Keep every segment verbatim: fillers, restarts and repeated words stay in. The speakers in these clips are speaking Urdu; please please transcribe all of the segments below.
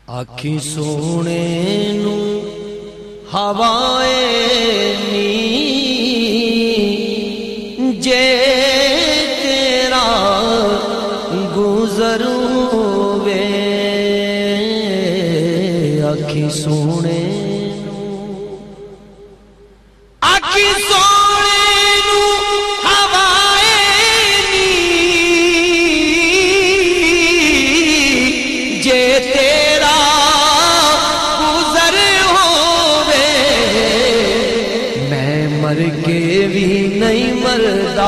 آکھی سونے نو ہوائے نی جے تیرا گزر ہوئے آکھی سونے نو آکھی سونے نو ہوائے نی جے تیرا گزر ہوئے میں مر کے بھی نہیں مردا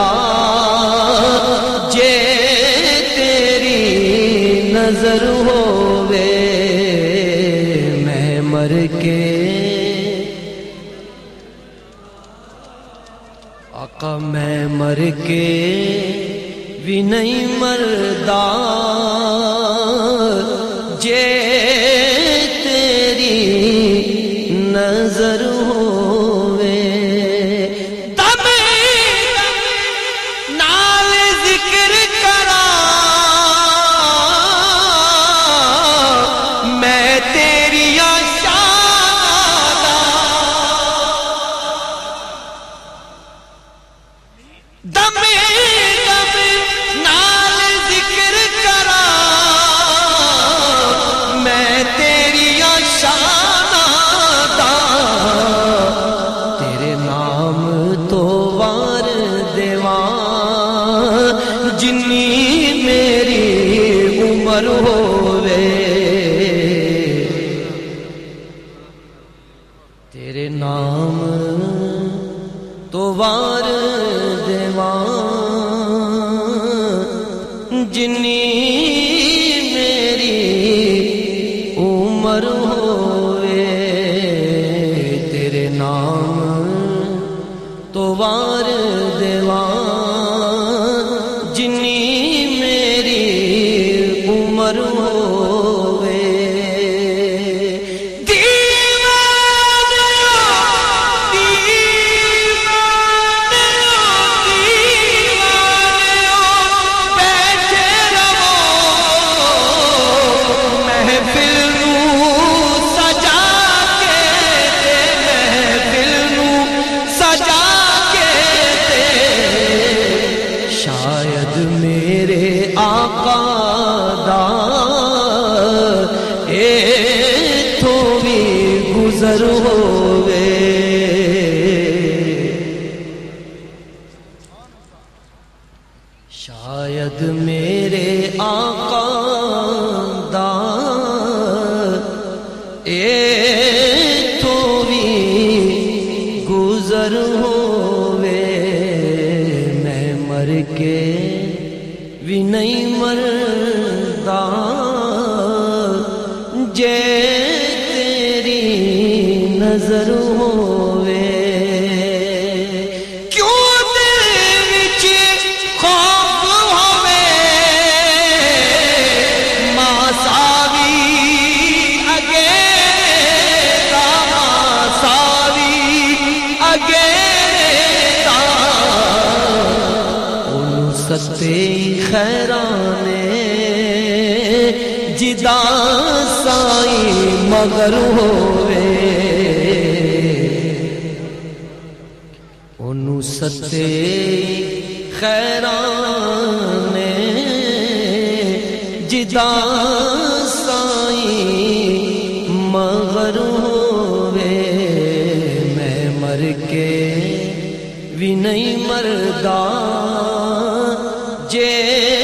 جے تیری نظر ہوئے میں مر کے آقا میں مر کے بھی نہیں مردا جے تیری نظر ہوئے تب نال ذکر کرا میں تیری شان دم دم نال ذکر کرا میں تیری شان دا تیرے نام تو وار دیوان جنی میری عمر ہووے تیرے نام تو وار دیوان جنی میری عمر ہوئے تیرے نام تو وار دیوان جنی میری عمر ہوئے میرے آقا دا اے تو بھی گزر ہوئے شاید میرے آقا دا اے تو بھی گزر ہوئے میں مر کے بھی نہیں مردا جے تیری نظر ہوئے کیوں دل وچ خوف ہوئے ماں ساوی اگے تا ماں ساوی اگے تا اونوں ستے خیرانے جدا سائی مگر ہوئے انہوں ستے خیرانے جدا سائی مگر ہوئے میں مر کے بھی نہیں مردا جے